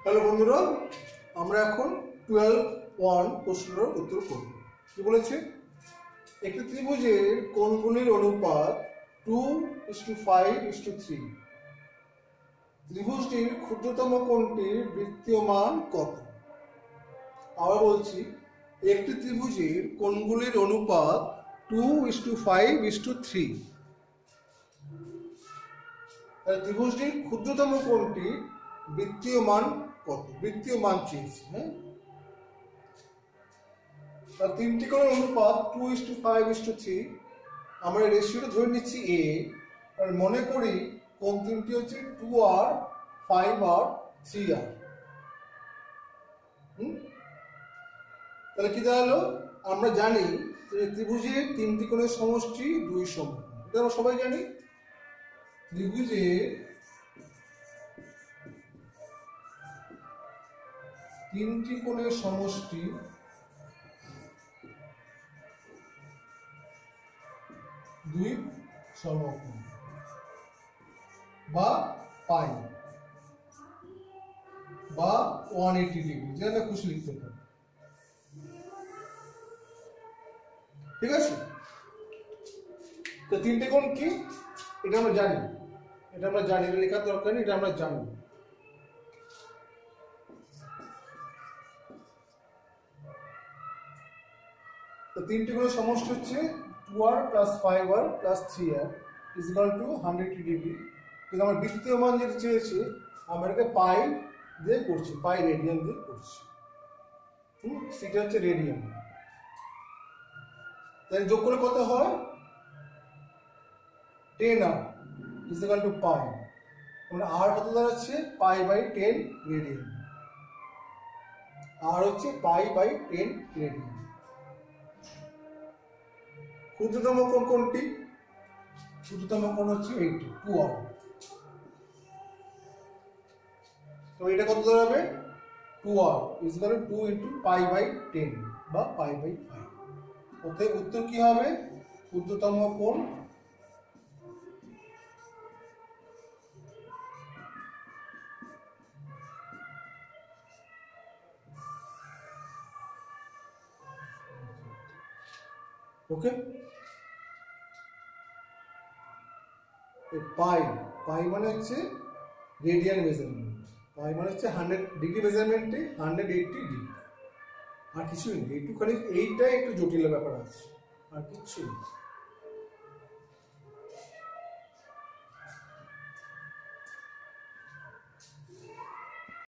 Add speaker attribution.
Speaker 1: Hello বন্ধুরা, আমরা এখন 12.1 প্রশ্নের উত্তর করব। কি বলেছে? একটি ত্রিভুজের কোণগুলির অনুপাত 2:5:3। ত্রিভুজটির ক্ষুদ্রতম কোণটির বৃত্তীয় মান কত? আবার বলছি, একটি ত্রিভুজের কোণগুলির অনুপাত 2:5:3। ত্রিভুজটির ক্ষুদ্রতম কোণটির বৃত্তীয় মান কত? বৃত্তীয় মান চেয়েছি। তার তিনটি কোণের অনুপাত 2:5:3। আমরা রেশিওটা ধরে নিচ্ছি a, আর মনে করি কোণ তিনটি হচ্ছে 2r, 5r, 3r। তাহলে কি দাঁড়ালো? আমরা জানি যে ত্রিভুজের তিনটি কোণের সমষ্টি 2 সমকোণ। এটা আমরা সবাই জানি। ত্রিভুজের তিনটি কোণের সমষ্টি 2 সমকোণ বা পাই বা 180 ডিগ্রি, যেটা খুশি লিখতে পারি। ঠিক আছে? তো তিনটে কোণ কি এটা আমরা জানি, এটা লেখার দরকার নেই, এটা আমরা জানি। তো তিনটে কোণের সমষ্টি হচ্ছে 2r + 5r + 3r = 180 ডিগ্রি। কিন্তু আমার বৃত্তীয় মান যেটা চেয়েছে, আমরা এটাকে পাই দিয়ে করছি, পাই রেডিয়ান দিয়ে করছি। সেটা হচ্ছে রেডিয়ান। তাহলে যোগ করে কত হয়? 10r = পাই। মানে r কত দাঁড়াচ্ছে? π/10 রেডিয়ান। আর হচ্ছে π/10 রেডিয়ান। ক্ষুদ্রতম কোণ কোনটি? ক্ষুদ্রতম কোণ হচ্ছে এইটি, 2r। তো এটা কত দাঁড়াবে? 2r = 2 × π/10 বা π/5। অতএব উত্তর কি হবে? ক্ষুদ্রতম কোণ ওকে। পাই মানে হচ্ছে রেডিয়ান মেজারমেন্ট। পাই মানে হচ্ছে 100 ডিগ্রি মেজারমেন্টে 180 ডিগ্রি। আর কিছুই নেই, এইটুখানি, এইটাই একটু জটিল ব্যাপার আছে, আর কিচ্ছু নেই।